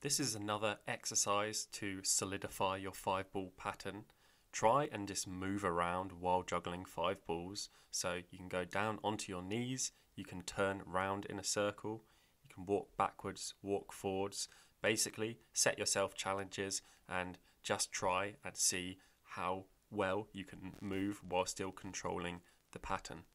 This is another exercise to solidify your 5-ball pattern. Try and just move around while juggling 5 balls. So you can go down onto your knees, you can turn round in a circle, you can walk backwards, walk forwards. Basically, set yourself challenges and just try and see how well you can move while still controlling the pattern.